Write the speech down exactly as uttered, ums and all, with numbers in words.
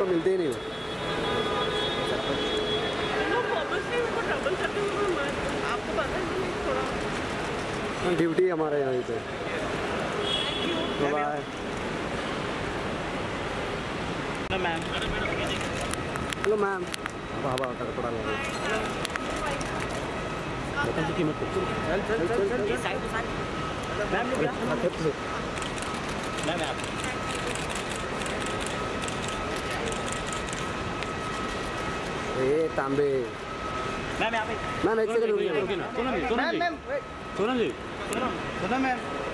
तो मिलते ही नहीं हो। आपको पता है थोड़ा ड्यूटी हमारे यहाँ पे। Bye ma'am. Hello ma'am. हवा का कपड़ा लगा बता की कीमत। चल चल चल चल ये साइड साइड मैम मैम आप ए तांबे मैम यहाँ पे मैम एक सेकंड रुकिए। मैम मैम सोनम जी सुनो मैम